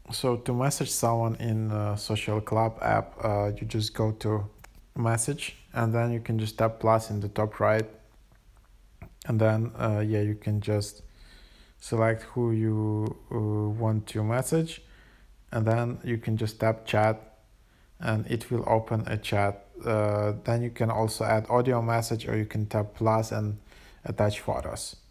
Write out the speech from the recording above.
So to message someone in Social Club app, you just go to message, and then you can just tap plus in the top right, and then yeah, you can just select who you want to message, and then you can just tap chat, and it will open a chat. Then you can also add audio message, or you can tap plus and attach photos.